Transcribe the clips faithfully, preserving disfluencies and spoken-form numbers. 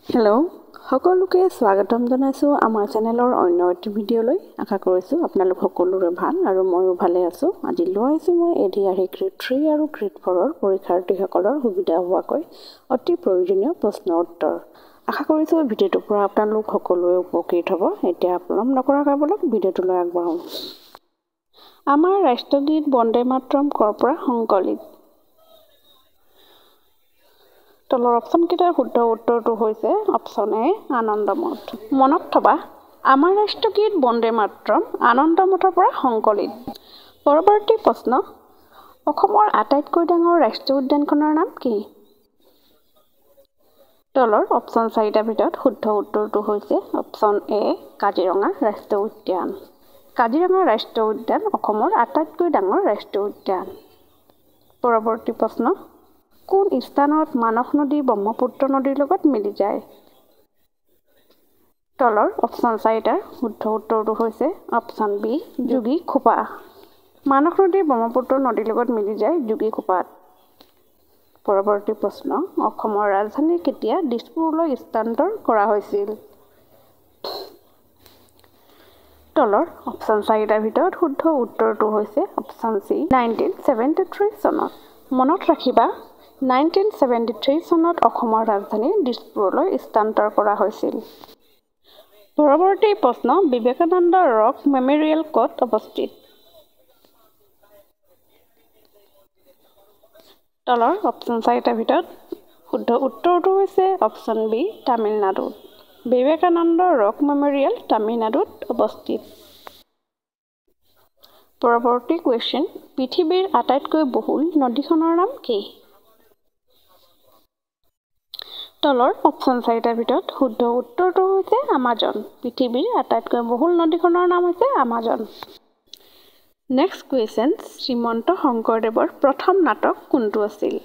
Hello' সকলোকে স্বাগতম জনাইছোঁ আমাৰ চেনেলৰ অন্য এটি ভিডিঅ'লৈ। আশা কৰিছোঁ আপোনালোক সকলোৰে ভাল আৰু ময়ো ভালে আছোঁ। আজি লৈ আহিছোঁ মই A D R E grade three আৰু গ্ৰেড ফ'ৰৰ পৰীক্ষাৰ্থীসকলৰ সুবিধা হোৱাকৈ অতি প্ৰয়োজনীয় প্ৰশ্ন উত্তৰ। আশা কৰিছোঁ ভিডিঅ'টোৰ পৰা আপোনালোক সকলোৱে উপকৃত হ'ব। এতিয়া পলম নকৰাকৈ বলক ভিডিঅ'টোলৈ আগবাঢ়োঁ। আমাৰ ৰাষ্ট্ৰগীত বন্দে মাতৰম ক'ৰ পৰা সংকলিত? তলৰ অপশ্যনকেইটাৰ শুদ্ধ উত্তৰটো হৈছে অপশ্যন এ আনন্দমঠ। মনত থবা, আমাৰ ৰাষ্ট্ৰগীত বন্দে মাতৰম আনন্দমঠৰ পৰা সংকলিত। পৰৱৰ্তী প্ৰশ্ন, অসমৰ আটাইতকৈ ডাঙৰ ৰাষ্ট্ৰীয় উদ্যানখনৰ নাম কি? তলৰ অপশ্যন চাৰিটাৰ ভিতৰত শুদ্ধ উত্তৰটো হৈছে অপশ্যন এ কাজিৰঙা ৰাষ্ট্ৰীয় উদ্যান। কাজিৰঙা ৰাষ্ট্ৰীয় উদ্যান অসমৰ আটাইতকৈ ডাঙৰ ৰাষ্ট্ৰীয় উদ্যান। পৰৱৰ্তী প্ৰশ্ন, কোন স্থানত মানস নদী ব্ৰহ্মপুত্ৰ নদীৰ লগত মিলি যায়? তলৰ অপশ্যন চাৰিটাৰ শুদ্ধ উত্তৰটো হৈছে অপশ্যন বি যোগীঘোপা। মানস নদী ব্ৰহ্মপুত্ৰ নদীৰ লগত মিলি যায় যোগীঘোপাত। পৰৱৰ্তী প্ৰশ্ন, অসমৰ ৰাজধানী কেতিয়া দিছপুৰলৈ স্থানান্তৰ কৰা হৈছিল? তলৰ অপশ্যন চাৰিটাৰ ভিতৰত শুদ্ধ উত্তৰটো হৈছে option C nineteen seventy three চনত। মনত ৰাখিবা, নাইনটিন ছেভেণ্টি থ্ৰী চনত অসমৰ ৰাজধানী দিছপুৰলৈ স্থানান্তৰ কৰা হৈছিল। পৰৱৰ্তী প্ৰশ্ন, বিবেকানন্দ ৰক মেমৰিয়েল ক'ত অৱস্থিত? তলৰ অপশ্যন চাৰিটাৰ ভিতৰত শুদ্ধ উত্তৰটো হৈছে অপশ্যন বি তামিলনাডুত। বিবেকানন্দ ৰক মেমৰিয়েল তামিলনাডুত অৱস্থিত। পৰৱৰ্তী কুৱেশ্যন, পৃথিৱীৰ আটাইতকৈ বহুল নদীখনৰ নাম কি? তলৰ অপশ্যন চাৰিটাৰ ভিতৰত শুদ্ধ উত্তৰটো হৈছে আমাজন। পৃথিৱীৰ আটাইতকৈ বহুল নদীখনৰ নাম হৈছে আমাজন। নেক্সট কুৱেশ্যন, শ্ৰীমন্ত শংকৰদেৱৰ প্ৰথম নাটক কোনটো আছিল?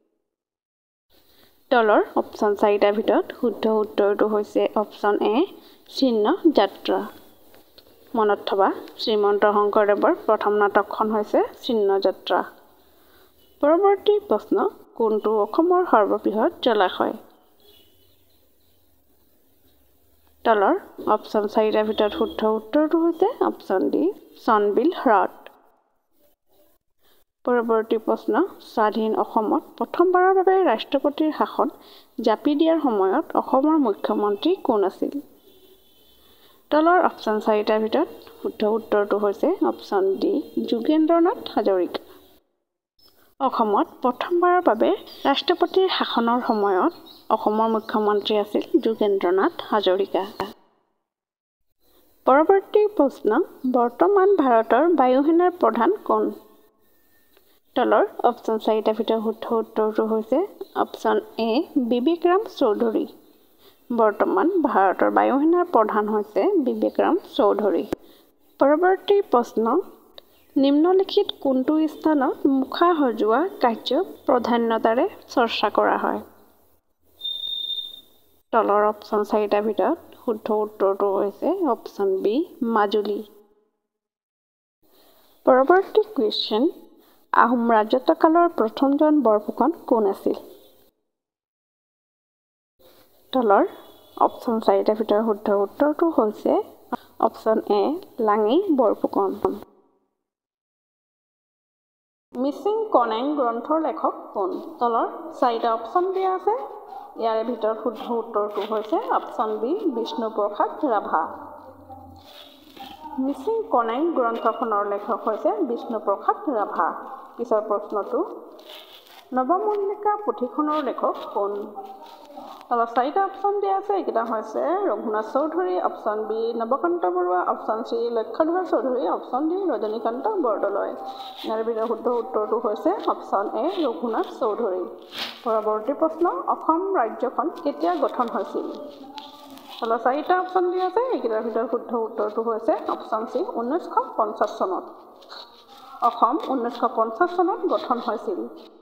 তলৰ অপশ্যন চাৰিটাৰ ভিতৰত শুদ্ধ উত্তৰটো হৈছে অপশ্যন এ চিহ্ন যাত্ৰা। মনত থবা, শ্ৰীমন্ত শংকৰদেৱৰ প্ৰথম নাটকখন হৈছে চিহ্ন যাত্ৰা। পৰৱৰ্তী প্ৰশ্ন, কোনটো অসমৰ সৰ্ববৃহৎ জলাশয়? তলৰ অপশ্যন চাৰিটাৰ ভিতৰত শুদ্ধ উত্তৰটো হৈছে অপশ্যন ডি চনবিল হ্ৰদ। পৰৱৰ্তী প্ৰশ্ন, স্বাধীন অসমত প্ৰথমবাৰৰ বাবে ৰাষ্ট্ৰপতিৰ শাসন জাপি দিয়াৰ সময়ত অসমৰ মুখ্যমন্ত্ৰী কোন আছিল? তলৰ অপশ্যন চাৰিটাৰ ভিতৰত শুদ্ধ উত্তৰটো হৈছে অপশ্যন ডি যোগেন্দ্ৰনাথ হাজৰিকা। অসমত প্ৰথমবাৰৰ বাবে ৰাষ্ট্ৰপতিৰ শাসনৰ সময়ত অসমৰ মুখ্যমন্ত্ৰী আছিল যোগেন্দ্ৰনাথ হাজৰিকা। পৰৱৰ্তী প্ৰশ্ন, বৰ্তমান ভাৰতৰ বায়ুসেনাৰ প্ৰধান কোন? তলৰ অপশ্যন চাৰিটাৰ ভিতৰত শুদ্ধ উত্তৰটো হৈছে অপশ্যন এ বিবেকৰাম চৌধুৰী। বৰ্তমান ভাৰতৰ বায়ুসেনাৰ প্ৰধান হৈছে বিবেকৰাম চৌধুৰী। পৰৱৰ্তী প্ৰশ্ন, নিম্নলিখিত কোনটো স্থানত মুখা সজোৱা কাৰ্য প্ৰাধান্যতাৰে চৰ্চা কৰা হয়? তলৰ অপশ্যন চাৰিটাৰ ভিতৰত শুদ্ধ উত্তৰটো হৈছে অপশ্যন বি মাজুলী। পৰৱৰ্তী কুৱেশ্যন, আহোম ৰাজত্বকালৰ প্ৰথমজন বৰফুকন কোন আছিল? তলৰ অপশ্যন চাৰিটাৰ ভিতৰত শুদ্ধ উত্তৰটো হৈছে অপশ্যন এ লাঙি বৰফুকন। মিচিং কনেং গ্ৰন্থৰ লেখক কোন? তলৰ চাৰিটা অপশ্যন দিয়া আছে, ইয়াৰে ভিতৰত শুদ্ধ উত্তৰটো হৈছে অপশ্যন বি বিষ্ণুপ্ৰসাদ ৰাভা। মিচিং কনেং গ্ৰন্থখনৰ লেখক হৈছে বিষ্ণুপ্ৰসাদ ৰাভা। পিছৰ প্ৰশ্নটো, নৱমল্লিকা পুথিখনৰ লেখক কোন? তলত চাৰিটা অপশ্যন দিয়া আছে, এইকেইটা হৈছে Raghunath Choudhury, option B Nabakanta Barua, option C Lakshyadhar Choudhury, option D Rajanikanta Bordoloi. ইয়াৰ ভিতৰত শুদ্ধ উত্তৰটো হৈছে অপশ্যন এ ৰঘুনাথ চৌধুৰী। পৰৱৰ্তী প্ৰশ্ন, অসম ৰাজ্যখন কেতিয়া গঠন হৈছিল? তলত চাৰিটা অপশ্যন দিয়া আছে, এইকেইটাৰ ভিতৰত শুদ্ধ উত্তৰটো হৈছে অপশ্যন চি ঊনৈছশ পঞ্চাছ চনত। অসম ঊনৈছশ পঞ্চাছ চনত গঠন হৈছিল।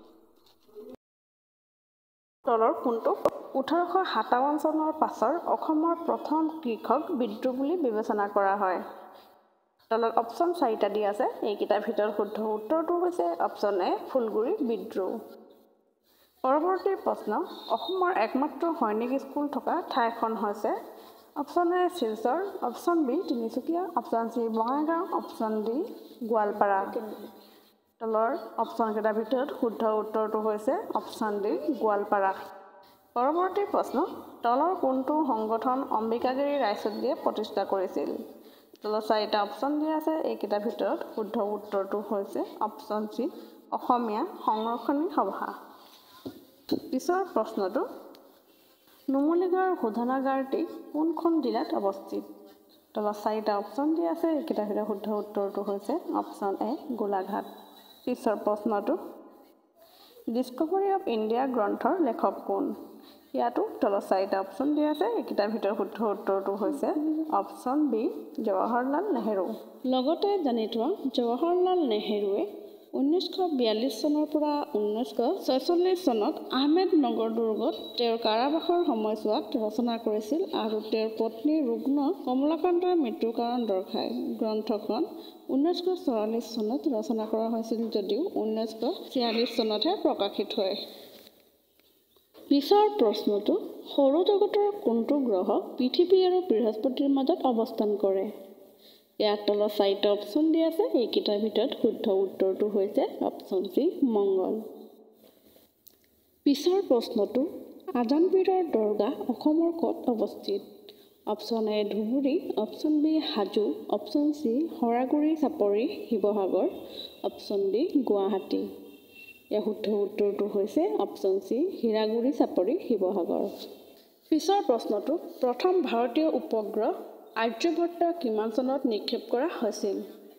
তলৰ কোনটো ওঠৰশ সাতাৱন্ন চনৰ পাছৰ অসমৰ প্ৰথম কৃষক বিদ্ৰোহ বুলি বিবেচনা কৰা হয়? তলত অপশ্যন চাৰিটা দিয়া আছে, এইকেইটাৰ ভিতৰত শুদ্ধ উত্তৰটো হৈছে অপশ্যন এ ফুলগুৰি বিদ্ৰোহ। পৰৱৰ্তী প্ৰশ্ন অসমৰ একমাত্ৰ সৈনিক স্কুল থকা ঠাইখন হৈছে option A Silchar, option B Tinsukia, option C Bongaigaon, option D Goalpara. তলৰ অপশ্যনকেইটাৰ ভিতৰত শুদ্ধ উত্তৰটো হৈছে অপশ্যন ডি গোৱালপাৰা। পৰৱৰ্তী প্ৰশ্ন তলৰ কোনটো সংগঠন অম্বিকাগিৰি ৰায়চৌধুৰীয়ে প্ৰতিষ্ঠা কৰিছিল? তলত চাৰিটা অপশ্যন দিয়া আছে, এইকেইটাৰ ভিতৰত শুদ্ধ উত্তৰটো হৈছে অপশ্যন চি অসমীয়া সংৰক্ষণী সভা। পিছৰ প্ৰশ্নটো নুমলীগড় শোধনাগাৰটি কোনখন জিলাত অৱস্থিত? তলত চাৰিটা অপশ্যন দিয়া আছে, এইকেইটাৰ ভিতৰত শুদ্ধ উত্তৰটো হৈছে অপশ্যন এ গোলাঘাট। পিছৰ প্ৰশ্নটো ডিস্কভাৰী অফ ইণ্ডিয়া গ্ৰন্থৰ লেখক কোন? ইয়াতো তলত চাৰিটা অপশ্যন দিয়া আছে, এইকেইটাৰ ভিতৰত শুদ্ধ উত্তৰটো হৈছে অপশ্যন বি জৱাহৰলাল নেহেৰু। লগতে জানি থোৱা জৱাহৰলাল নেহেৰুৱে ঊনৈছশ বিয়াল্লিছ চনৰ পৰা ঊনৈছশ ছয়চল্লিছ চনত আহমেদনগৰ দুৰ্গত তেওঁৰ কাৰাবাসৰ সময়ছোৱাত ৰচনা কৰিছিল আৰু তেওঁৰ পত্নী ৰুগ্ন কমলাকান্তৰ মৃত্যুৰ কাৰণ দৰ্শায়। গ্ৰন্থখন ঊনৈছশ চৌৰাল্লিছ চনত ৰচনা কৰা হৈছিল যদিও ঊনৈছশ ছিয়াল্লিছ চনতহে প্ৰকাশিত হয়। পিছৰ প্ৰশ্নটো সৌৰজগতৰ কোনটো গ্ৰহ পৃথিৱী আৰু বৃহস্পতিৰ মাজত অৱস্থান কৰে? ইয়াত তলত চাৰিটা অপশ্যন দিয়া আছে, এইকেইটাৰ ভিতৰত শুদ্ধ উত্তৰটো হৈছে অপশ্যন চি মংগল। পিছৰ প্ৰশ্নটো আজানপীৰৰ দৰগাহ অসমৰ ক'ত অৱস্থিত? Option A Dhubri, option B Hajo, option C Saraguri Chapori Sivasagar, option D Guwahati. ইয়াৰ শুদ্ধ উত্তৰটো হৈছে অপশ্যন চি হীৰাগুৰি চাপৰি শিৱসাগৰ। পিছৰ প্ৰশ্নটো প্ৰথম ভাৰতীয় উপগ্ৰহ আৰ্যভট্ট কিমান চনত নিক্ষেপ কৰা হৈছিল?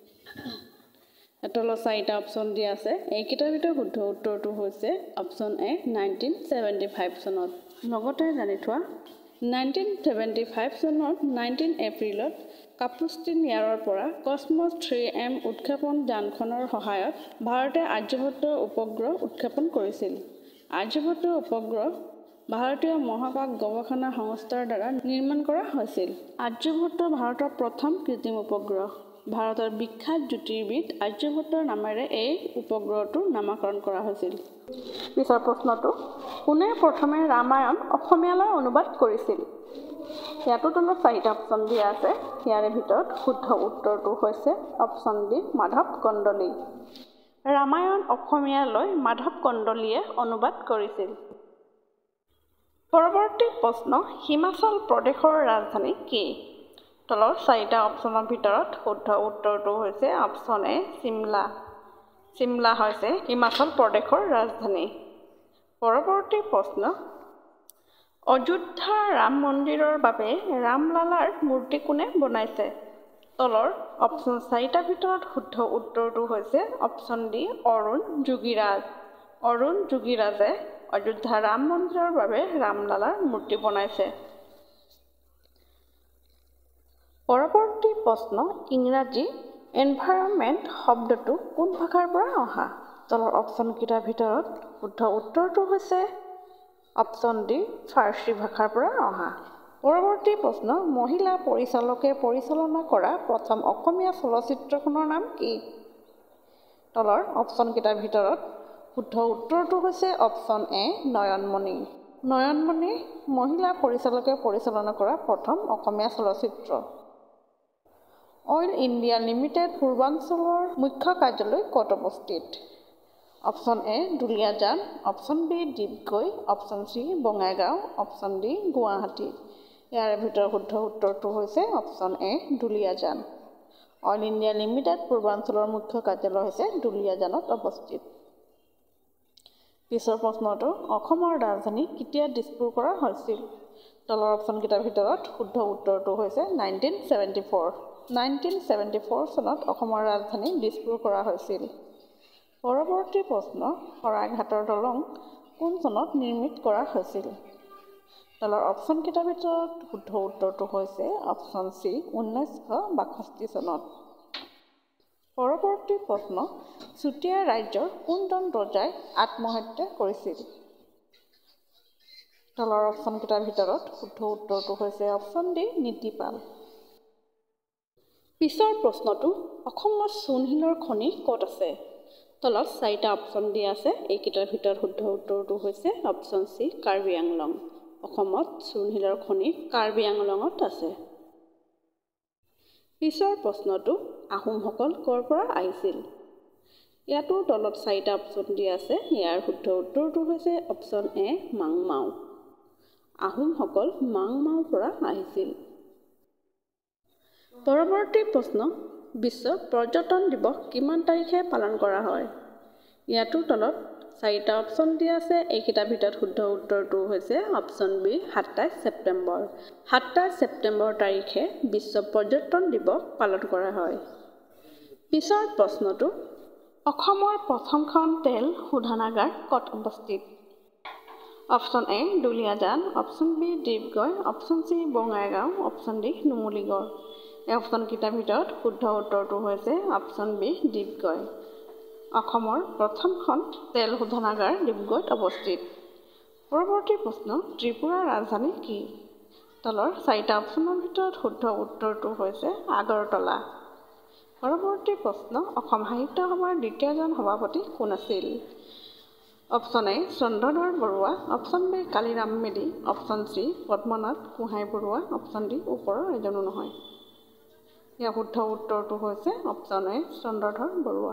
তলত চাৰিটা অপশ্যন দিয়া আছে, এইকেইটাৰ ভিতৰত শুদ্ধ উত্তৰটো হৈছে option A nineteen seventy five চনত। লগতে জানি থোৱা নাইনটিন ছেভেণ্টি ফাইভ চনত নাইনটিন এপ্ৰিলত কাপুষ্টিন ইয়াৰৰ পৰা কসমছ থ্ৰী এম উৎক্ষেপণ যানখনৰ সহায়ত ভাৰতে আৰ্যভট্ট উপগ্ৰহ উৎক্ষেপণ কৰিছিল। আৰ্যভট্ট উপগ্ৰহ ভাৰতীয় মহাকাশ গৱেষণা সংস্থাৰ দ্বাৰা নিৰ্মাণ কৰা হৈছিল। আৰ্যভট্ট ভাৰতৰ প্ৰথম কৃত্ৰিম উপগ্ৰহ। ভাৰতৰ বিখ্যাত জ্যোতিৰ্বিদ আৰ্যভট্টৰ নামেৰে এই উপগ্ৰহটোৰ নামাকৰণ কৰা হৈছিল। পিছৰ প্ৰশ্নটো কোনে প্ৰথমে ৰামায়ণ অসমীয়ালৈ অনুবাদ কৰিছিল? ইয়াতো তলত চাৰিটা অপশ্যন দিয়া আছে, ইয়াৰে ভিতৰত শুদ্ধ উত্তৰটো হৈছে অপশ্যন ডি মাধৱ কন্দলী। ৰামায়ণ অসমীয়ালৈ মাধৱ কন্দলীয়ে অনুবাদ কৰিছিল। পৰৱৰ্তী প্ৰশ্ন হিমাচল প্ৰদেশৰ ৰাজধানী কি? তলৰ চাৰিটা অপশ্যনৰ ভিতৰত শুদ্ধ উত্তৰটো হৈছে অপশ্যন এ চিমলা। চিমলা হৈছে হিমাচল প্ৰদেশৰ ৰাজধানী। পৰৱৰ্তী প্ৰশ্ন অযোধ্যা ৰাম মন্দিৰৰ বাবে ৰামলালাৰ মূৰ্তি কোনে বনাইছে? তলৰ অপশ্যন চাৰিটাৰ ভিতৰত শুদ্ধ উত্তৰটো হৈছে অপশ্যন ডি অৰুণ যোগীৰাজ। অৰুণ যোগীৰাজে অযোধ্যা ৰাম মন্দিৰৰ বাবে ৰামলালাৰ মূৰ্তি বনাইছে। পৰৱৰ্তী প্ৰশ্ন ইংৰাজী এনভাইৰনমেণ্ট শব্দটো কোন ভাষাৰ পৰা অহা? তলৰ অপশ্যনকেইটাৰ ভিতৰত শুদ্ধ উত্তৰটো হৈছে অপশ্যন ডি ফাৰ্চী ভাষাৰ পৰা অহা। পৰৱৰ্তী প্ৰশ্ন মহিলা পৰিচালকে পৰিচালনা কৰা প্ৰথম অসমীয়া চলচ্চিত্ৰখনৰ নাম কি? তলৰ অপশ্যনকেইটাৰ ভিতৰত শুদ্ধ উত্তৰটো হৈছে অপশ্যন এ নয়নমণি। নয়নমণি মহিলা পৰিচালকে পৰিচালনা কৰা প্ৰথম অসমীয়া চলচ্চিত্ৰ। অইল ইণ্ডিয়া লিমিটেড পূৰ্বাঞ্চলৰ মুখ্য কাৰ্যালয় ক'ত অৱস্থিত? Option A Duliajan, option B Digboi, option C Bongaigaon, option D Guwahati. ইয়াৰে ভিতৰত শুদ্ধ উত্তৰটো হৈছে option A Duliajan. Oil India limited পূৰ্বাঞ্চলৰ মুখ্য কাৰ্যালয় হৈছে দুলীয়াজানত অৱস্থিত। পিছৰ প্ৰশ্নটো অসমৰ ৰাজধানী কেতিয়া দিছপুৰ কৰা হৈছিল? তলৰ অপশ্যনকেইটাৰ ভিতৰত শুদ্ধ উত্তৰটো হৈছে nineteen seventy four. Nineteen seventy four চনত অসমৰ ৰাজধানী দিছপুৰ কৰা হৈছিল। পৰৱৰ্তী প্ৰশ্ন শৰাইঘাটৰ দলং কোন চনত নিৰ্মিত কৰা হৈছিল? তলৰ অপশ্যনকেইটাৰ ভিতৰত শুদ্ধ উত্তৰটো হৈছে অপশ্যন চি ঊনৈছশ বাষষ্ঠি চনত। পৰৱৰ্তী প্ৰশ্ন চুতীয়া ৰাজ্যৰ কোনজন ৰজাই আত্মহত্যা কৰিছিল? তলৰ অপশ্যনকেইটাৰ ভিতৰত শুদ্ধ উত্তৰটো হৈছে অপশ্যন ডি নীতিপাল। পিছৰ প্ৰশ্নটো অসমৰ চূণশিলৰ খনি ক'ত আছে? তলত চাৰিটা অপশ্যন দিয়া আছে। এইকেইটাৰ ভিতৰত শুদ্ধ উত্তৰটো হৈছে অপশ্যন চি কাৰ্বি আংলং। অসমত চূণশিলৰ খনি কাৰ্বি আংলঙত আছে। পিছৰ প্ৰশ্নটো আহোমসকল ক'ৰ পৰা আহিছিল? ইয়াতো তলত চাৰিটা অপশ্যন দিয়া আছে। ইয়াৰ শুদ্ধ উত্তৰটো হৈছে অপশ্যন এ মাংমাও। আহোমসকল মাংমাওৰ পৰা আহিছিল। পৰৱৰ্তী প্ৰশ্ন, বিশ্ব পৰ্যটন দিৱস কিমান তাৰিখে পালন কৰা হয়? ইয়াতো তলত চাৰিটা অপশ্যন দিয়া আছে। এইকেইটাৰ ভিতৰত শুদ্ধ উত্তৰটো হৈছে অপশ্যন বি সাতাইছ ছেপ্টেম্বৰ। সাতাইছ ছেপ্টেম্বৰ তাৰিখে বিশ্ব পৰ্যটন দিৱস পালন কৰা হয়। পিছৰ প্ৰশ্নটো, অসমৰ প্ৰথমখন তেল শোধনাগাৰ ক'ত অৱস্থিত? Option A Duliajan, option B Dibrugarh, option C Bongaigaon, option D Numaligarh. এই অপশ্যনকেইটাৰ ভিতৰত শুদ্ধ উত্তৰটো হৈছে অপশ্যন বি ডিব্ৰুগড়। অসমৰ প্ৰথমখন তেল শোধনাগাৰ ডিব্ৰুগড়ত অৱস্থিত। পৰৱৰ্তী প্ৰশ্ন, ত্ৰিপুৰাৰ ৰাজধানী কি? তলৰ চাৰিটা অপশ্যনৰ ভিতৰত শুদ্ধ উত্তৰটো হৈছে আগৰতলা। পৰৱৰ্তী প্ৰশ্ন, অসম সাহিত্য সভাৰ দ্বিতীয়জন সভাপতি কোন আছিল? Option A Chandradhar Barua, option B Kaliram Medhi, option C Padmanath Gohain Barua, option D ওপৰৰ এজনো নহয়। ইয়াৰ শুদ্ধ উত্তৰটো হৈছে অপশ্যন এ চন্দ্ৰধৰ বৰুৱা।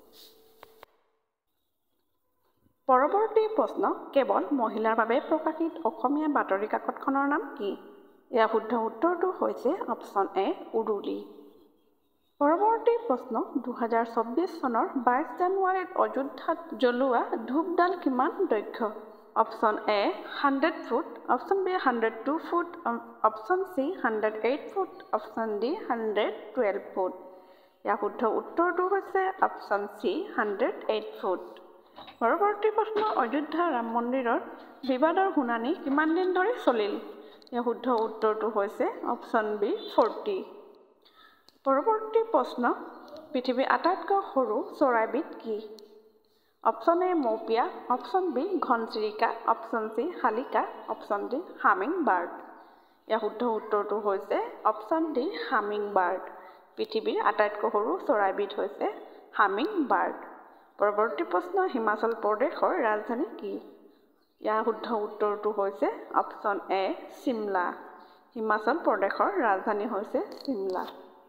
পৰৱৰ্তী প্ৰশ্ন, কেৱল মহিলাৰ বাবে প্ৰকাশিত অসমীয়া বাতৰি কাকতখনৰ নাম কি? ইয়াৰ শুদ্ধ উত্তৰটো হৈছে অপশ্যন এ উৰুলি। পৰৱৰ্তী প্ৰশ্ন, দুহেজাৰ চৌব্বিছ চনৰ বাইছ জানুৱাৰীত অযোধ্যাত জ্বলোৱা ধূপডাল কিমান দৈৰ্ঘ্য? Option A hundred foot, option B hundred two foot, option C hundred eight foot, option D hundred twelve foot. ইয়াৰ শুদ্ধ উত্তৰটো হৈছে option C hundred eight foot. পৰৱৰ্তী প্ৰশ্ন, অযোধ্যা ৰাম মন্দিৰৰ বিবাদৰ শুনানি কিমান দিন ধৰি চলিল? ইয়াৰ শুদ্ধ উত্তৰটো হৈছে অপশ্যন বি ফৰ্টি। পৰৱৰ্তী প্ৰশ্ন, পৃথিৱীৰ আটাইতকৈ সৰু চৰাইবিধ কি? অপশ্যন এ মৌপিয়া, অপশ্যন বি ঘনচিৰিকা, অপশ্যন চি শালিকা, অপশ্যন ডি হামিং বাৰ্ড। ইয়াৰ শুদ্ধ উত্তৰটো হৈছে অপশ্যন ডি হামিং বাৰ্ড। পৃথিৱীৰ আটাইতকৈ সৰু চৰাইবিধ হৈছে হামিং বাৰ্ড। পৰৱৰ্তী প্ৰশ্ন, হিমাচল প্ৰদেশৰ ৰাজধানী কি? ইয়াৰ শুদ্ধ উত্তৰটো হৈছে অপশ্যন এ চিমলা। হিমাচল প্ৰদেশৰ ৰাজধানী হৈছে চিমলা।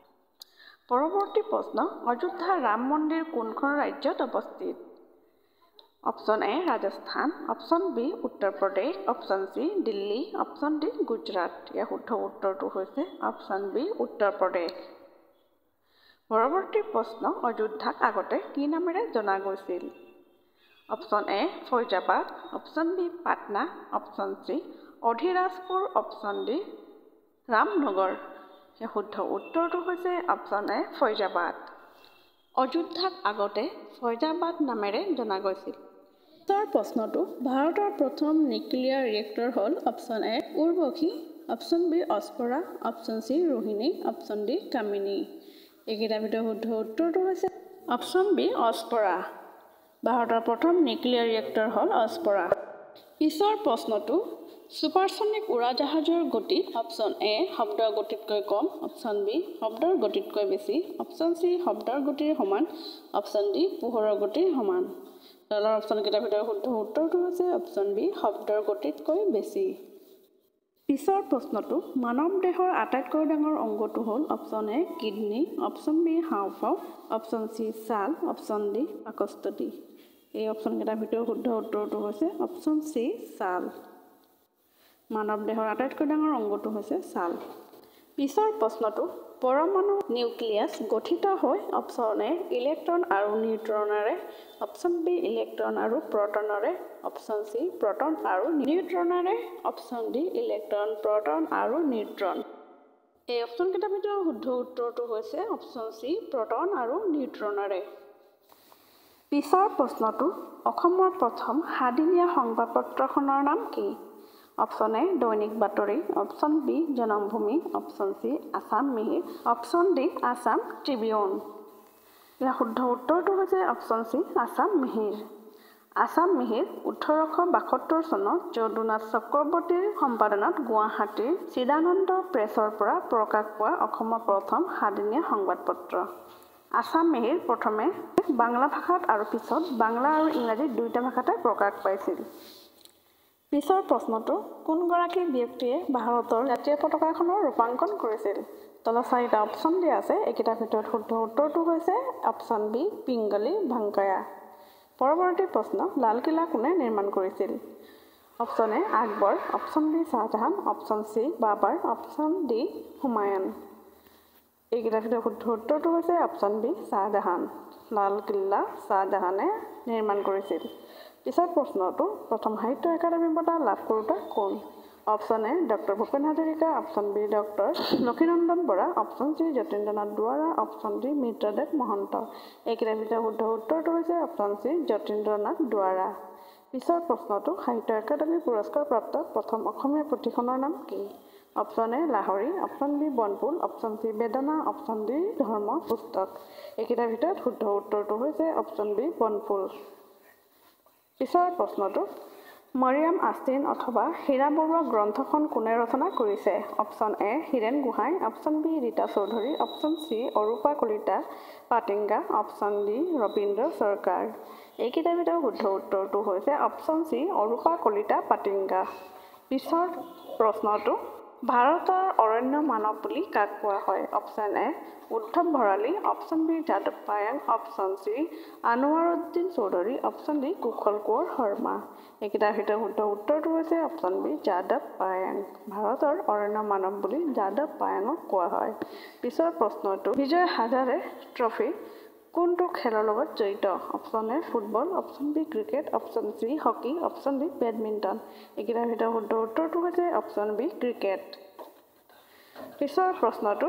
পৰৱৰ্তী প্ৰশ্ন, অযোধ্যা ৰাম মন্দিৰ কোনখন ৰাজ্যত অৱস্থিত? Option A Rajasthan, option B Uttar Pradesh, option C Delhi, option D Gujarat. ইয়াৰ শুদ্ধ উত্তৰটো হৈছে অপশ্যন বি উত্তৰ প্ৰদেশ। পৰৱৰ্তী প্ৰশ্ন, অযোধ্যাক আগতে কি নামেৰে জনা গৈছিল? Option A Faizabad, option B Patna, option C Adhirajpur, option D Ramnagar. ইয়াৰ শুদ্ধ উত্তৰটো হৈছে অপশ্যন এ ফৈজাবাদ। অযোধ্যাক আগতে ফৈজাবাদ নামেৰে জনা গৈছিল। তাৰ প্ৰশ্নটো, ভাৰতৰ প্ৰথম নিউক্লিয়াৰ ৰিয়েক্টৰ হ'ল option A Urvashi, option B অস্পৰা, option C Rohini, option D Kamini. এইকেইটাৰ ভিতৰত শুদ্ধ উত্তৰটো হৈছে অপশ্যন বি অস্পৰা। ভাৰতৰ প্ৰথম নিউক্লিয়াৰ ৰিয়েক্টৰ হ'ল অস্পৰা। পিছৰ প্ৰশ্নটো, ছুপাৰছনিক উৰাজাহাজৰ গতি অপশ্যন এ শব্দৰ গতিতকৈ কম, অপশ্যন বি শব্দৰ গতিতকৈ বেছি, অপশ্যন চি শব্দৰ গতিৰ সমান, অপশ্যন ডি পোহৰৰ গতিৰ সমান। তলৰ অপশ্যনকেইটাৰ ভিতৰত শুদ্ধ উত্তৰটো হৈছে অপশ্যন বি শব্দৰ গতিতকৈ বেছি। পিছৰ প্ৰশ্নটো, মানৱ দেহৰ আটাইতকৈ ডাঙৰ অংগটো হ'ল option A kidney, option B হাওঁফাওঁ, অপশ্যন চি ছাল, অপশ্যন ডি পাকস্থলী। এই অপশ্যনকেইটাৰ ভিতৰত শুদ্ধ উত্তৰটো হৈছে অপশ্যন চি ছাল। মানৱ দেহৰ আটাইতকৈ ডাঙৰ অংগটো হৈছে ছাল। পিছৰ প্ৰশ্নটো, পৰমাণু নিউক্লিয়াছ গঠিত হয় অপশ্যন এ ইলেক্ট্ৰন আৰু নিউট্ৰনেৰে, অপশ্যন বি ইলেক্ট্ৰন আৰু প্ৰটনেৰে, অপশ্যন চি প্ৰটন আৰু নিউট্ৰনেৰে, অপশ্যন ডি ইলেক্ট্ৰন প্ৰটন আৰু নিউট্ৰন। এই অপশ্যনকেইটাৰ ভিতৰত শুদ্ধ উত্তৰটো হৈছে অপশ্যন চি প্ৰটন আৰু নিউট্ৰনেৰে। পিছৰ প্ৰশ্নটো, অসমৰ প্ৰথম সাতদিনীয়া সংবাদপত্ৰখনৰ নাম কি? Option A Dainik Batori, option B Janambhumi, option C Assam Mihir, option D Assam Tribune. ইয়াৰ শুদ্ধ উত্তৰটো হৈছে অপশ্যন চি আছাম মিহিৰ। আছাম মিহিৰ ওঠৰশ বাসত্তৰ চনত যদুনাথ চক্ৰৱৰ্তীৰ সম্পাদনাত গুৱাহাটীৰ চিদানন্দ প্ৰেছৰ পৰা প্ৰকাশ পোৱা অসমৰ প্ৰথম সাতদিনীয়া সংবাদপত্ৰ। আছাম মেহিৰ প্ৰথমে বাংলা ভাষাত আৰু পিছত বাংলা আৰু ইংৰাজী দুয়োটা ভাষাতে প্ৰকাশ পাইছিল। পিছৰ প্ৰশ্নটো কোনগৰাকী ব্যক্তিয়ে ভাৰতৰ জাতীয় পতাকাখনৰ ৰূপাঙ্কন কৰিছিল? তলত চাৰিটা অপশ্যন দিয়া আছে, এইকেইটাৰ ভিতৰত শুদ্ধ উত্তৰটো হৈছে অপশ্যন বি পিংগলি ভেংকায়া। পৰৱৰ্তী প্ৰশ্ন, লালকিল্লা কোনে নিৰ্মাণ কৰিছিল? Option A Akbar, option B Shah Jahan, option C Babur, option D Humayun. এইকেইটাৰ ভিতৰত শুদ্ধ উত্তৰটো হৈছে অপশ্যন বি শ্বাহজাহান। লালকিল্লা শ্বাহজাহানে নিৰ্মাণ কৰিছিল। পিছৰ প্ৰশ্নটো প্ৰথম সাহিত্য একাডেমী বঁটা লাভ কৰোঁতা কোন? Option A doctor Bhupen Hazarika, option B doctor Lakshminandan Bora, option C Jatindranath Duwora, option D Mitradev Mahanta. এইকেইটাৰ ভিতৰত শুদ্ধ উত্তৰটো হৈছে অপশ্যন চি যতীন্দ্ৰনাথ দুৱৰা। পিছৰ প্ৰশ্নটো সাহিত্য একাডেমী পুৰস্কাৰ প্ৰাপ্ত প্ৰথম অসমীয়া পুথিখনৰ নাম কি? Option A Lahori, option B Banaphul, option C Bedona, option D Dharma Pustak. এইকেইটাৰ ভিতৰত শুদ্ধ উত্তৰটো হৈছে অপশ্যন বি বনফুল। পিছৰ প্ৰশ্নটো মৰিয়াম আষ্টিন অথবা হীৰা বৰুৱা গ্ৰন্থখন কোনে ৰচনা কৰিছে? Option A Hiren Gohain, option B Rita Choudhury, option C Arupa Kalita Patangia, option D Rabindra Sarkar. এইকেইটাৰ ভিতৰত শুদ্ধ উত্তৰটো হৈছে অপশ্যন চি অৰূপা কলিতা পাটিংগা। পিছৰ প্ৰশ্নটো ভাৰতৰ অৰণ্য মানৱ বুলি কাক কোৱা হয়? Option A Uddhab Bharali, option B যাদৱ Payeng, option C Anwaruddin Choudhury, option D Kushal Konwar Sarma. এইকেইটাৰ ভিতৰত শুদ্ধ উত্তৰটো হৈছে অপশ্যন বি যাদৱ পায়েং। ভাৰতৰ অৰণ্য মানৱ বুলি যাদৱ পায়েঙক কোৱা হয়। পিছৰ প্ৰশ্নটো বিজয় হাজাৰে ট্ৰফী কোনটো খেলৰ লগত জড়িত? Option A football, option B cricket, option C hockey, option D badminton. এইকেইটাৰ ভিতৰত শুদ্ধ উত্তৰটো হৈছে অপশ্যন বি ক্ৰিকেট। পিছৰ প্ৰশ্নটো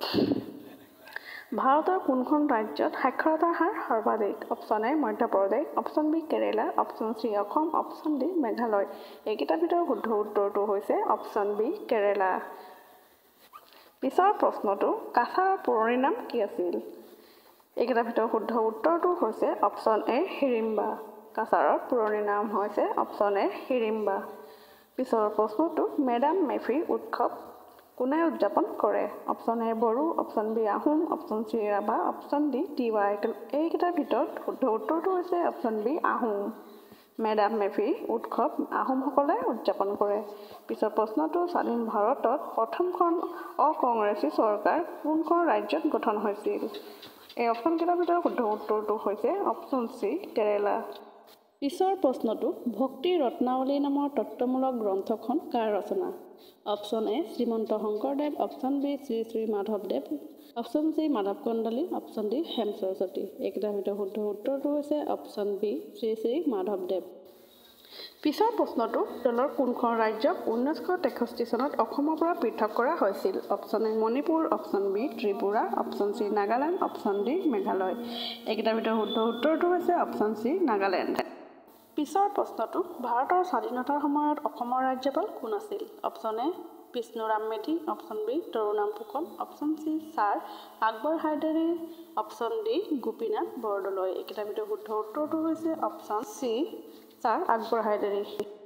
ভাৰতৰ কোনখন ৰাজ্যত সাক্ষৰতাৰ হাৰ সৰ্বাধিক? Option A Madhya Pradesh, option B Kerala, option C Assam, option D Meghalaya. এইকেইটাৰ ভিতৰত শুদ্ধ উত্তৰটো হৈছে অপশ্যন বি কেৰেলা। পিছৰ প্ৰশ্নটো কাছাৰৰ পুৰণি নাম কি আছিল? এইকেইটাৰ ভিতৰত শুদ্ধ উত্তৰটো হৈছে অপশ্যন এ হিড়িম্বা। কাছাৰৰ পুৰণি নাম হৈছে অপশ্যন এ হিড়িম্বা। পিছৰ প্ৰশ্নটো মেডাম মেফি উৎসৱ কোনে উদযাপন কৰে? Option A Bodo, option B Ahom, option C Rabha, option D Tiwa. এইকেইটাৰ ভিতৰত শুদ্ধ উত্তৰটো হৈছে অপশ্যন বি আহোম। মেডাম মেফি উৎসৱ আহোমসকলে উদযাপন কৰে। পিছৰ প্ৰশ্নটো স্বাধীন ভাৰতত প্ৰথমখন অকংগ্ৰেছী চৰকাৰ কোনখন ৰাজ্যত গঠন হৈছিল? এই অপশ্যনকেইটাৰ ভিতৰত শুদ্ধ উত্তৰটো হৈছে অপশ্যন চি কেৰেলা। পিছৰ প্ৰশ্নটো ভক্তি ৰত্নাৱলী নামৰ তত্ত্বমূলক গ্ৰন্থখন কাৰ ৰচনা? Option A Srimanta Sankardev, option B Shri Shri মাধৱদেৱ, option C Madhav Kandali, option D Hem Saraswati. এইকেইটাৰ ভিতৰত শুদ্ধ উত্তৰটো হৈছে অপশ্যন বি শ্ৰী শ্ৰী মাধৱদেৱ। পিছৰ প্ৰশ্নটো তলৰ কোনখন ৰাজ্যক ঊনৈছশ তেষষ্ঠি চনত অসমৰ পৰা পৃথক কৰা হৈছিল? Option A Manipur, option B Tripura, option C Nagaland, option D Meghalaya. এইকেইটাৰ ভিতৰত শুদ্ধ উত্তৰটো হৈছে অপশ্যন চি নাগালেণ্ড। পিছৰ প্ৰশ্নটো ভাৰতৰ স্বাধীনতাৰ সময়ত অসমৰ ৰাজ্যপাল কোন আছিল? Option A Bishnuram Medhi, option B Tarunram Phukan, option C sir Akbar Hydari, option D Gopinath Bordoloi. এইকেইটাৰ ভিতৰত শুদ্ধ উত্তৰটো হৈছে option C sir Akbar Hydari.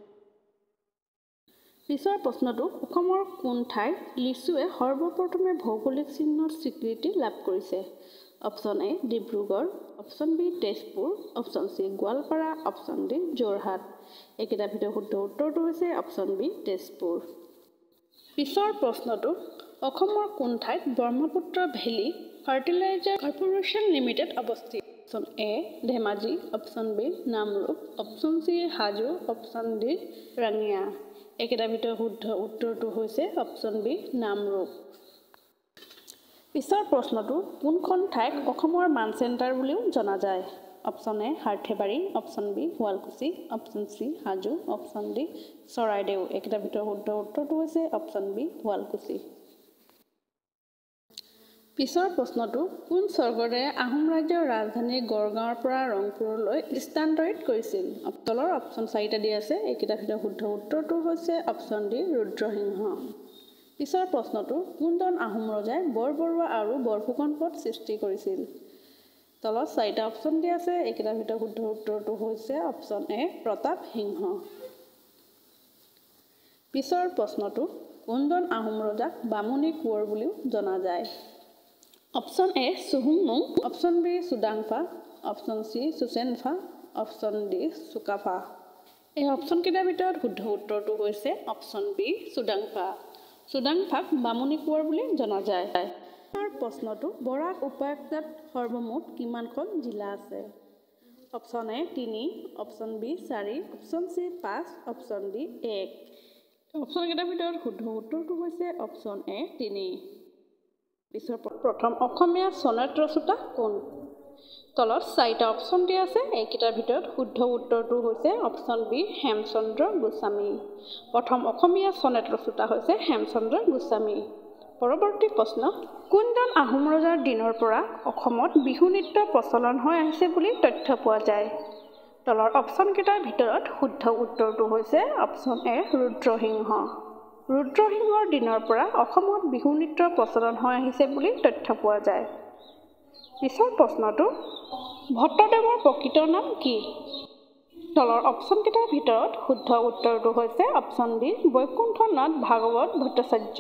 পিছৰ প্ৰশ্নটো অসমৰ কোন ঠাইত লিচুৱে সৰ্বপ্ৰথমে ভৌগোলিক চিহ্নৰ স্বীকৃতি লাভ কৰিছে? Option A Dibrugarh, option B Tezpur, option C Goalpara, option D Jorhat. এইকেইটাৰ ভিতৰত শুদ্ধ উত্তৰটো হৈছে অপশ্যন বি তেজপুৰ। পিছৰ প্ৰশ্নটো অসমৰ কোন ঠাইত Brahmaputra valley fertilizer corporation limited অৱস্থিত? Option A Dhemaji, option B Namrup, option C Hajo, option D Rangia. এইকেইটাৰ ভিতৰত শুদ্ধ উত্তৰটো হৈছে অপশ্যন বি নামৰূপ। পিছৰ প্ৰশ্নটো কোনখন ঠাইক অসমৰ মান চেণ্টাৰ বুলিও জনা যায়? Option A Harthebari, option B Sualkuchi, option C Hajo, option D Charaideo. এইকেইটাৰ ভিতৰত শুদ্ধ উত্তৰটো হৈছে অপশ্যন বি শুৱালকুছি। পিছৰ প্ৰশ্নটো কোন স্বৰ্গদেৱে আহোম ৰাজ্যৰ ৰাজধানী গড়গাঁৱৰ পৰা ৰংপুৰলৈ স্থানান্তৰিত কৰিছিল? তলৰ অপশ্যন চাৰিটা দিয়া আছে, এইকেইটাৰ ভিতৰত শুদ্ধ উত্তৰটো হৈছে অপশ্যন ডি ৰুদ্ৰসিংহ। পিছৰ প্ৰশ্নটো কোনজন আহোম ৰজাই বৰবৰুৱা আৰু বৰফুকন পদ সৃষ্টি কৰিছিল? তলত চাৰিটা অপশ্যন দিয়া আছে, এইকেইটাৰ ভিতৰত শুদ্ধ উত্তৰটো হৈছে অপশ্যন এ প্ৰতাপ সিংহ। পিছৰ প্ৰশ্নটো কোনজন আহোম ৰজাক বামুণী কোঁৱৰ বুলিও জনা যায়? অপশ্যন এ চুহুংমুং, option B Sudangpha, option C Susenpha, option D Sukapha. এই অপশ্যনকেইটাৰ ভিতৰত শুদ্ধ উত্তৰটো হৈছে অপশ্যন বি চুডাংফা। চুডাংফাক বামুণী কোঁৱৰ বুলি জনা যায়। আৰু প্ৰশ্নটো বৰাক উপায়ুক্তত সৰ্বমুঠ কিমানখন জিলা আছে? অপশ্যন এ তিনি, অপশ্যন বি চাৰি, অপশ্যন চি পাঁচ, অপশ্যন ডি এক। অপশ্যনকেইটাৰ ভিতৰত শুদ্ধ উত্তৰটো হৈছে অপশ্যন এ তিনি। পিছৰ প্ৰথম অসমীয়া চনেট ৰচয়িতা কোন? তলত চাৰিটা অপশ্যন দিয়া আছে, এইকেইটাৰ ভিতৰত শুদ্ধ উত্তৰটো হৈছে অপশ্যন বি হেমচন্দ্ৰ গোস্বামী। প্ৰথম অসমীয়া চনেট ৰচয়িতা হৈছে হেমচন্দ্ৰ গোস্বামী। পৰৱৰ্তী প্ৰশ্ন, কোনজন আহোম ৰজাৰ দিনৰ পৰা অসমত বিহু নৃত্য প্ৰচলন হৈ আহিছে বুলি তথ্য পোৱা যায়? তলৰ অপশ্যনকেইটাৰ ভিতৰত শুদ্ধ উত্তৰটো হৈছে অপশ্যন এ ৰুদ্ৰসিংহ। ৰুদ্ৰসিংহৰ দিনৰ পৰা অসমত বিহু নৃত্য প্ৰচলন হৈ আহিছে বুলি তথ্য পোৱা যায়। পিছৰ প্ৰশ্নটো, ভট্টদেৱৰ প্ৰকৃত নাম কি? তলৰ অপশ্যনকেইটাৰ ভিতৰত শুদ্ধ উত্তৰটো হৈছে অপশ্যন ডি বৈকুণ্ঠনাথ ভাগৱত ভট্টাচাৰ্য।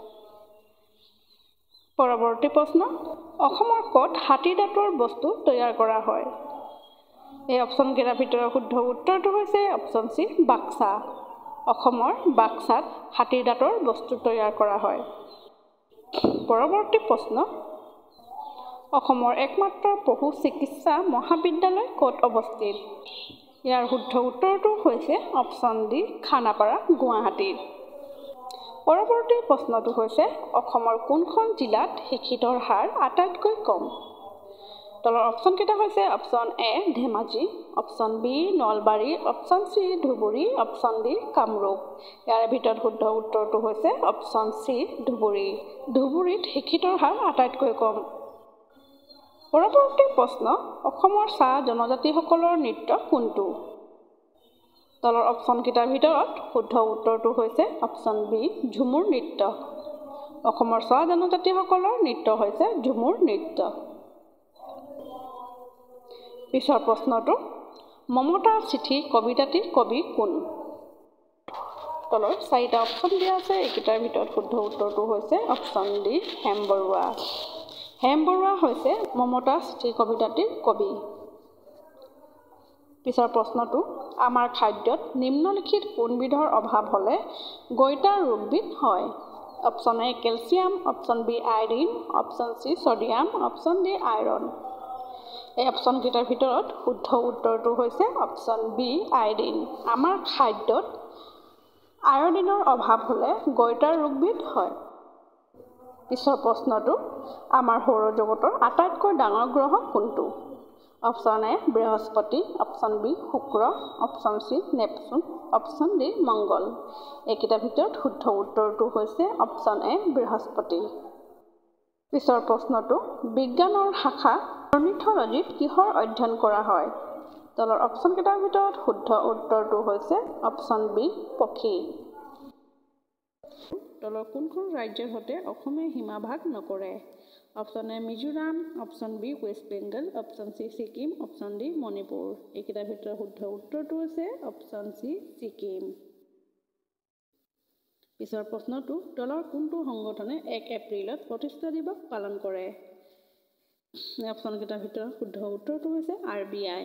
পৰৱৰ্তী প্ৰশ্ন, অসমৰ ক'ত হাতী দাঁতৰ বস্তু তৈয়াৰ কৰা হয়? এই অপশ্যনকেইটাৰ ভিতৰত শুদ্ধ উত্তৰটো হৈছে অপশ্যন চি বাক্সা। অসমৰ বাক্সাত হাতীৰ দাঁতৰ বস্তু তৈয়াৰ কৰা হয়। পৰৱৰ্তী প্ৰশ্ন, অসমৰ একমাত্ৰ পশু চিকিৎসা মহাবিদ্যালয় ক'ত অৱস্থিত? ইয়াৰ শুদ্ধ উত্তৰটো হৈছে অপশ্যন ডি খানাপাৰা, গুৱাহাটী। পৰৱৰ্তী প্ৰশ্নটো হৈছে অসমৰ কোনখন জিলাত শিক্ষিতৰ হাৰ আটাইতকৈ কম? তলৰ অপশ্যনকেইটা হৈছে option A Dhemaji, option B Nalbari, option C Dhubri, option D Kamrup. ইয়াৰ ভিতৰত শুদ্ধ উত্তৰটো হৈছে অপশ্যন চি ধুবুৰী। ধুবুৰীত শিক্ষিতৰ হাৰ আটাইতকৈ কম। পৰৱৰ্তী প্ৰশ্ন, অসমৰ চাহ জনজাতিসকলৰ নৃত্য কোনটো? তলৰ অপশ্যনকেইটাৰ ভিতৰত শুদ্ধ উত্তৰটো হৈছে অপশ্যন বি ঝুমুৰ নৃত্য। অসমৰ চাহ জনজাতিসকলৰ নৃত্য হৈছে ঝুমুৰ নৃত্য। পিছৰ প্ৰশ্নটো, মমতাৰ চিঠি কবিতাটিৰ কবি কোন? তলৰ চাৰিটা অপশ্যন দিয়া আছে, এইকেইটাৰ ভিতৰত শুদ্ধ উত্তৰটো হৈছে অপশ্যন ডি হেম বৰুৱা। হেম বৰুৱা হৈছে মমতাৰ চিঠি কবিতাটিৰ কবি। পিছৰ প্ৰশ্নটো, আমাৰ খাদ্যত নিম্নলিখিত কোনবিধৰ অভাৱ হ'লে গইটাৰ ৰোগবিধ হয়? Option A calcium, option B আইৰিন, option C sodium, option D iron. এই অপশ্যনকেইটাৰ ভিতৰত শুদ্ধ উত্তৰটো হৈছে অপশ্যন বি আইৰিন। আমাৰ খাদ্যত আয়ডিনৰ অভাৱ হ'লে গইটাৰ ৰোগবিধ হয়। পিছৰ প্ৰশ্নটো, আমাৰ সৌৰজগতৰ আটাইতকৈ ডাঙৰ গ্ৰহ কোনটো? অপশ্যন এ বৃহস্পতি, অপশ্যন বি শুক্ৰ, option C Neptune, option D মংগল। এইকেইটাৰ ভিতৰত শুদ্ধ উত্তৰটো হৈছে অপশ্যন এ বৃহস্পতি। পিছৰ প্ৰশ্নটো, বিজ্ঞানৰ শাখা অৰ্নিথলজিত কিহৰ অধ্যয়ন কৰা হয়? তলৰ অপশ্যনকেইটাৰ ভিতৰত শুদ্ধ উত্তৰটো হৈছে অপশ্যন বি পক্ষী। তলৰ কোনখন ৰাজ্যৰ সৈতে অসমে সীমা ভাগ নকৰে? Option A Mizoram, option B west Bengal, option C Sikkim, option D Manipur. এইকেইটাৰ ভিতৰত শুদ্ধ উত্তৰটো হৈছে অপশ্যন চি ছিকিম। পিছৰ প্ৰশ্নটো, তলৰ কোনটো সংগঠনে এক এপ্ৰিলত প্ৰতিষ্ঠা দিৱস পালন কৰে? অপশ্যনকেইটাৰ ভিতৰত শুদ্ধ উত্তৰটো হৈছে আৰ বি আই।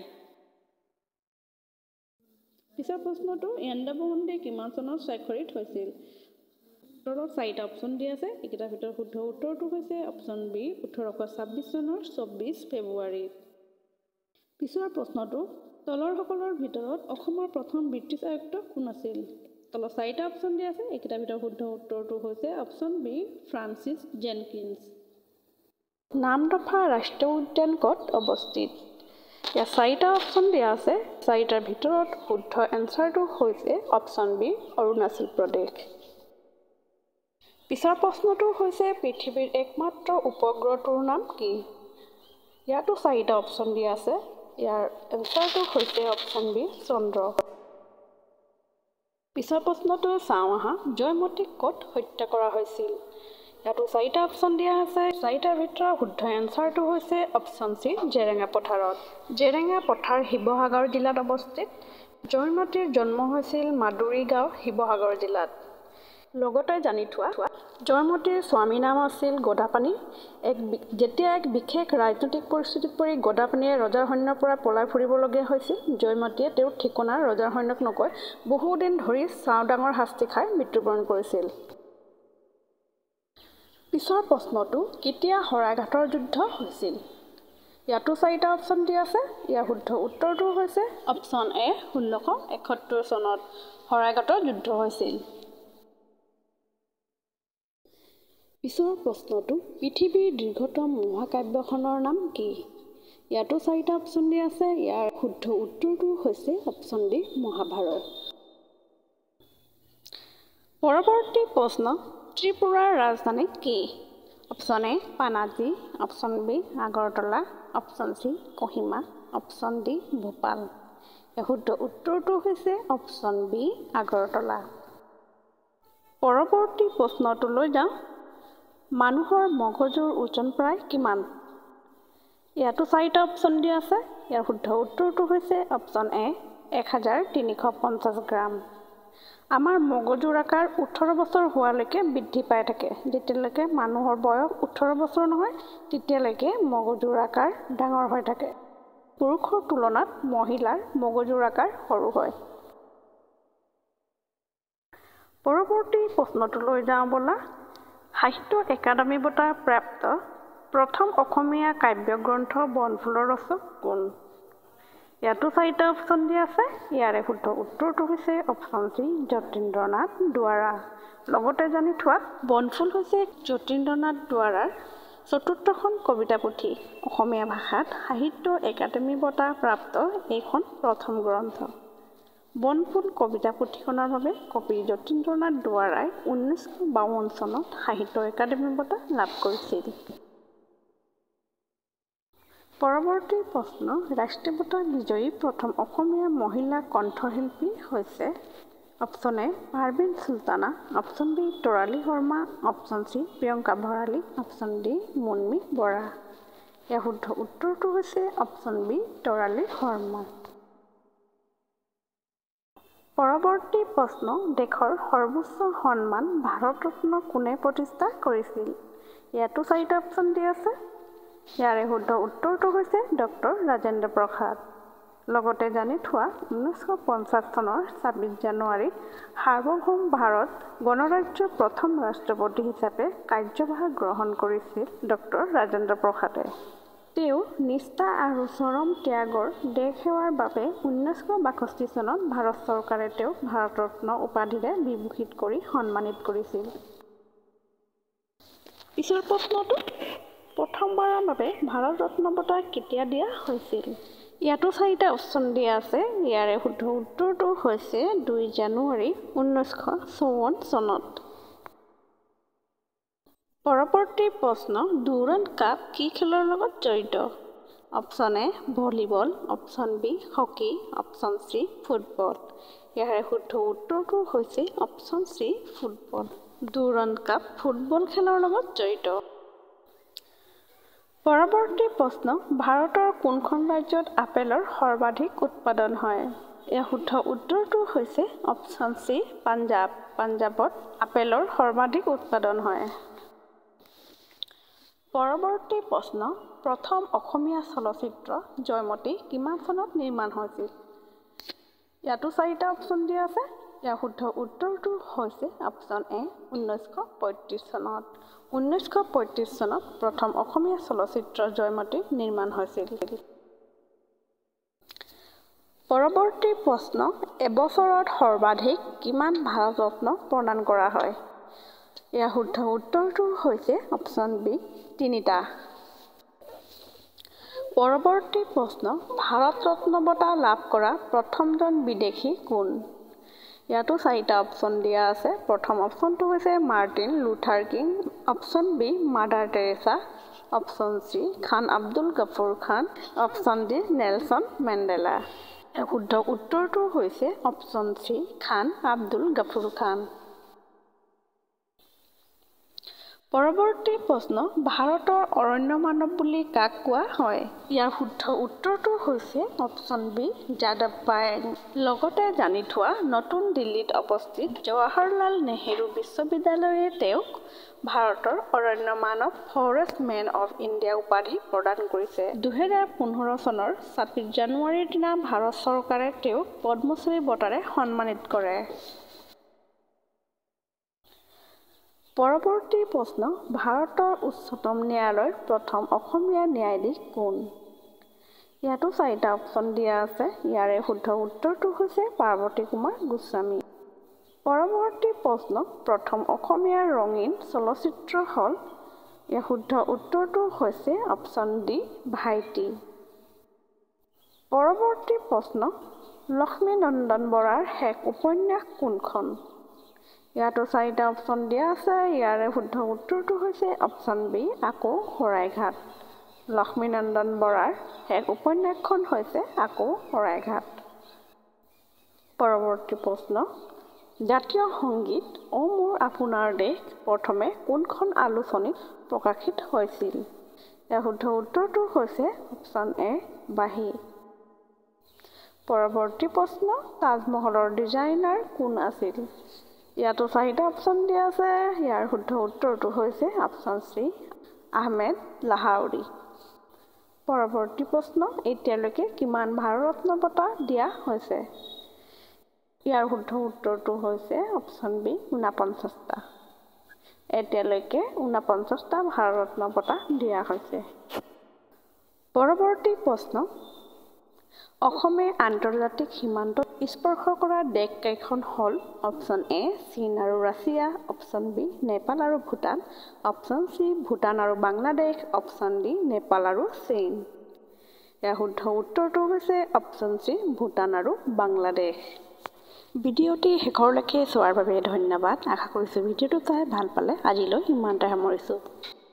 পিছৰ প্ৰশ্নটো, ইয়াণ্ডাবু সন্ধি কিমান চনত স্বাক্ষৰিত হৈছিল? তলত চাৰিটা অপশ্যন দিয়া আছে, এইকেইটাৰ ভিতৰত শুদ্ধ উত্তৰটো হৈছে অপশ্যন বি ওঠৰশ ছাব্বিছ চনৰ চৌব্বিছ ফেব্ৰুৱাৰী। পিছৰ প্ৰশ্নটো, তলৰসকলৰ ভিতৰত অসমৰ প্ৰথম ব্ৰিটিছ আয়ুক্ত কোন আছিল? তলত চাৰিটা অপশ্যন দিয়া আছে, এইকেইটাৰ ভিতৰত শুদ্ধ উত্তৰটো হৈছে option B Francis Jenkins. Namdapha ৰাষ্ট্ৰীয় উদ্যান ক'ত অৱস্থিত? ইয়াত চাৰিটা অপশ্যন দিয়া আছে, চাৰিটাৰ ভিতৰত শুদ্ধ এনচাৰটো হৈছে অপশ্যন বি অৰুণাচল প্ৰদেশ। পিছৰ প্ৰশ্নটো হৈছে পৃথিৱীৰ একমাত্ৰ উপগ্ৰহটোৰ নাম কি? ইয়াতো চাৰিটা অপশ্যন দিয়া আছে, ইয়াৰ এনচাৰটো হৈছে অপশ্যন বি চন্দ্ৰ। পিছৰ প্ৰশ্নটো চাওঁ আহা, জয়মতীক ক'ত হত্যা কৰা হৈছিল? ইয়াতো চাৰিটা অপশ্যন দিয়া আছে, চাৰিটাৰ ভিতৰত শুদ্ধ এনচাৰটো হৈছে অপশ্যন চি জেৰেঙা পথাৰত। জেৰেঙা পথাৰ শিৱসাগৰ জিলাত অৱস্থিত। জয়মতীৰ জন্ম হৈছিল মাদুৰী গাঁও, শিৱসাগৰ জিলাত। লগতে জানি থোৱা জয়মতীৰ স্বামীৰ নাম আছিল গদাপাণি। এক যেতিয়া এক বিশেষ ৰাজনৈতিক পৰিস্থিতিত পৰি গদাপাণিয়ে ৰজাৰ সৈন্যৰ পৰা পলাই ফুৰিবলগীয়া হৈছিল, জয়মতীয়ে তেওঁৰ ঠিকনাৰ ৰজাৰ সৈন্যক নকৈ বহুদিন ধৰি চাওডাঙৰ শাস্তি খাই মৃত্যুবৰণ কৰিছিল। পিছৰ প্ৰশ্নটো কেতিয়া শৰাইঘাটৰ যুদ্ধ হৈছিল? ইয়াতো চাৰিটা অপশ্যন দিয়া আছে। ইয়াৰ শুদ্ধ উত্তৰটো হৈছে অপশ্যন এ ষোল্লশ এসত্তৰ চনত শৰাইঘাটৰ যুদ্ধ হৈছিল। পিছৰ প্ৰশ্নটো পৃথিৱীৰ দীৰ্ঘতম মহাকাব্যখনৰ নাম কি? ইয়াতো চাৰিটা অপশ্যন দিয়া আছে। ইয়াৰ শুদ্ধ উত্তৰটো হৈছে অপশ্যন ডি মহাভাৰত। পৰৱৰ্তী প্ৰশ্ন ত্ৰিপুৰাৰ ৰাজধানী কি? Option A Panaji, option B Agartala, option C Kohima, option D Bhopal. ইয়াৰ শুদ্ধ উত্তৰটো হৈছে অপশ্যন বি আগৰতলা। পৰৱৰ্তী প্ৰশ্নটোলৈ যাওঁ। মানুহৰ মগজুৰ ওজন প্ৰায় কিমান? ইয়াতো চাৰিটা অপশ্যন দিয়া আছে। ইয়াৰ শুদ্ধ উত্তৰটো হৈছে অপশ্যন এ এক হাজাৰ তিনিশ পঞ্চাছ গ্ৰাম। আমাৰ মগজুৰ আকাৰ ওঠৰ বছৰ হোৱালৈকে বৃদ্ধি পাই থাকে। যেতিয়ালৈকে মানুহৰ বয়স ওঠৰ বছৰ নহয় তেতিয়ালৈকে মগজুৰ আকাৰ ডাঙৰ হৈ থাকে। পুৰুষৰ তুলনাত মহিলাৰ মগজুৰ আকাৰ সৰু হয়। পৰৱৰ্তী প্ৰশ্নটোলৈ যাওঁ ব'লা। সাহিত্য একাডেমী বঁটা প্ৰাপ্ত প্ৰথম অসমীয়া কাব্যগ্ৰন্থ বনফুলৰ ৰচক কোন? ইয়াতো চাৰিটা অপশ্যন দিয়া আছে। ইয়াৰে শুদ্ধ উত্তৰটো হৈছে অপশ্যন চি যতীন্দ্ৰনাথ দুৱৰা। লগতে জানি থোৱা বনফুল হৈছে যতীন্দ্ৰনাথ দুৱৰাৰ চতুৰ্থখন কবিতা পুথি। অসমীয়া ভাষাত সাহিত্য একাডেমী বঁটা প্ৰাপ্ত এইখন প্ৰথম গ্ৰন্থ। বনফুল কবিতা পুথিখনৰ বাবে কবি যতীন্দ্ৰনাথ দুৱৰাই ঊনৈছশ বাৱন্ন চনত সাহিত্য একাডেমী বঁটা লাভ কৰিছিল। পৰৱৰ্তী প্ৰশ্ন ৰাষ্ট্ৰীয় বঁটা বিজয়ী প্ৰথম অসমীয়া মহিলা কণ্ঠশিল্পী হৈছে option A Parveen Sultana, option B Tarali Sarma, option C Priyanka Bharali, option D Munmi Bora. ইয়াৰ শুদ্ধ উত্তৰটো হৈছে অপশ্যন বি তৰালী শৰ্মা। পৰৱৰ্তী প্ৰশ্ন দেশৰ সৰ্বোচ্চ সন্মান ভাৰত ৰত্ন কোনে প্ৰতিষ্ঠা কৰিছিল? ইয়াতো চাৰিটা অপশ্যন দিয়া আছে। ইয়াৰে শুদ্ধ উত্তৰটো হৈছে ডক্টৰ ৰাজেন্দ্ৰ প্ৰসাদ। লগতে জানি থোৱা ঊনৈছশ পঞ্চাছ চনৰ ছাব্বিছ জানুৱাৰীত সাৰ্বভৌম ভাৰত গণৰাজ্যৰ প্ৰথম ৰাষ্ট্ৰপতি হিচাপে কাৰ্যভাৰ গ্ৰহণ কৰিছিল ডক্টৰ ৰাজেন্দ্ৰ প্ৰসাদে। তেওঁ নিষ্ঠা আৰু চৰম ত্যাগৰ দেশ সেৱাৰ বাবে ঊনৈছশ বাষষ্ঠি চনত ভাৰত চৰকাৰে তেওঁক ভাৰত ৰত্ন উপাধিৰে বিভূষিত কৰি সন্মানিত কৰিছিল। পিছৰ প্ৰশ্নটো প্ৰথমবাৰৰ বাবে ভাৰত ৰত্ন বঁটা কেতিয়া দিয়া হৈছিল? ইয়াতো চাৰিটা অপশ্যন দিয়া আছে। ইয়াৰে শুদ্ধ উত্তৰটো হৈছে দুই জানুৱাৰী ঊনৈছশ চৌৱন্ন চনত। পৰৱৰ্তী প্ৰশ্ন ডুৰাণ্ড কাপ কি খেলৰ লগত জড়িত? Option A volleyball, option B hockey, option C football. ইয়াৰে শুদ্ধ উত্তৰটো হৈছে option C football. Durand cup football খেলৰ লগত জড়িত। পৰৱৰ্তী প্ৰশ্ন ভাৰতৰ কোনখন ৰাজ্যত আপেলৰ সৰ্বাধিক উৎপাদন হয়? ইয়াৰ শুদ্ধ উত্তৰটো হৈছে অপশ্যন চি পাঞ্জাৱ। পাঞ্জাৱত আপেলৰ সৰ্বাধিক উৎপাদন হয়। পৰৱৰ্তী প্ৰশ্ন প্ৰথম অসমীয়া চলচ্চিত্ৰ জয়মতী কিমান চনত নিৰ্মাণ হৈছিল? ইয়াতো চাৰিটা অপশ্যন দিয়া আছে। ইয়াৰ শুদ্ধ উত্তৰটো হৈছে অপশ্যন এ ঊনৈছশ পঁয়ত্ৰিছ চনত। ঊনৈছশ পঁয়ত্ৰিছ চনত প্ৰথম অসমীয়া চলচ্চিত্ৰ জয়মতী নিৰ্মাণ হৈছিল। পৰৱৰ্তী প্ৰশ্ন এবছৰত সৰ্বাধিক কিমান ভাৰত ৰত্ন প্ৰদান কৰা হয়? ইয়াৰ শুদ্ধ উত্তৰটো হৈছে অপশ্যন বি তিনিটা। পৰৱৰ্তী প্ৰশ্ন ভাৰত ৰত্ন বঁটা লাভ কৰা প্ৰথমজন বিদেশী কোন? ইয়াতো চাৰিটা অপশ্যন দিয়া আছে। প্ৰথম অপশ্যনটো হৈছে Martin Luther King, option B mother Teresa, option C Khan Abdul Ghaffar Khan, option D Nelson Mandela. শুদ্ধ উত্তৰটো হৈছে অপশ্যন চি খান আব্দুল গফুৰ খান। পৰৱৰ্তী প্ৰশ্ন, ভাৰতৰ অৰণ্য মানৱ বুলি কাক কোৱা হয়? ইয়াৰ শুদ্ধ উত্তৰটো হৈছে অপশ্যন বি, যাদৱ পায়েং। লগতে জানি থোৱা, নতুন দিল্লীত অৱস্থিত জৱাহৰলাল নেহৰু বিশ্ববিদ্যালয়ে তেওঁক ভাৰতৰ অৰণ্য মানৱ ফৰেষ্ট মেন অৱ ইণ্ডিয়া উপাধি প্ৰদান কৰিছে। দুহেজাৰ পোন্ধৰ চনৰ ছাব্বিছ জানুৱাৰীৰ দিনা ভাৰত চৰকাৰে তেওঁক পদ্মশ্ৰী বঁটাৰে সন্মানিত কৰে। পৰৱৰ্তী প্ৰশ্ন, ভাৰতৰ উচ্চতম ন্যায়ালয়ৰ প্ৰথম অসমীয়া ন্যায়াধীশ কোন? ইয়াতো চাৰিটা অপশ্যন দিয়া আছে। ইয়াৰে শুদ্ধ উত্তৰটো হৈছে পাৰ্বতী কুমাৰ গোস্বামী। পৰৱৰ্তী প্ৰশ্ন, প্ৰথম অসমীয়া ৰঙীন চলচ্চিত্ৰ হ'ল? ইয়াৰ শুদ্ধ উত্তৰটো হৈছে অপশ্যন ডি, ভাইটি। পৰৱৰ্তী প্ৰশ্ন, লক্ষ্মীনন্দন বৰাৰ শেষ উপন্যাস কোনখন? ইয়াতো চাৰিটা অপশ্যন দিয়া আছে। ইয়াৰে শুদ্ধ উত্তৰটো হৈছে অপশ্যন বি, আকৌ শৰাইঘাট। লক্ষ্মীনন্দন বৰাৰ শেষ উপন্যাসখন হৈছে আকৌ শৰাইঘাট। পৰৱৰ্তী প্ৰশ্ন, জাতীয় সংগীত অ মোৰ আপোনাৰ দেশ প্ৰথমে কোনখন আলোচনীত প্ৰকাশিত হৈছিল? ইয়াৰ শুদ্ধ উত্তৰটো হৈছে অপশ্যন এ, বাঁহী। পৰৱৰ্তী প্ৰশ্ন, তাজমহলৰ ডিজাইনাৰ কোন আছিল? ইয়াতো চাৰিটা অপশ্যন দিয়া আছে। ইয়াৰ শুদ্ধ উত্তৰটো হৈছে অপশ্যন চি, আহমেদ লাহোৰী। পৰৱৰ্তী প্ৰশ্ন, এতিয়ালৈকে কিমান ভাৰতৰত্ন বঁটা দিয়া হৈছে? ইয়াৰ শুদ্ধ উত্তৰটো হৈছে অপশ্যন বি, ঊনপঞ্চাছটা। এতিয়ালৈকে ঊনপঞ্চাছটা ভাৰতৰত্ন বঁটা দিয়া হৈছে। পৰৱৰ্তী প্ৰশ্ন, অসমে আন্তৰ্জাতিক সীমান্ত স্পৰ্শ কৰা দেশ কেইখন হ'ল? অপশ্যন এ, চীন আৰু ৰাছিয়া। অপশ্যন বি, নেপাল আৰু ভূটান। অপশ্যন চি, ভূটান আৰু বাংলাদেশ। অপশ্যন ডি, নেপাল আৰু চীন। ইয়াৰ শুদ্ধ উত্তৰটো হৈছে অপশ্যন চি, ভূটান আৰু বাংলাদেশ। ভিডিঅ'টি শেষৰলৈকে চোৱাৰ বাবে ধন্যবাদ। আশা কৰিছোঁ ভিডিঅ'টো চাই ভাল পালে। আজিলৈ ইমানতে সামৰিছোঁ।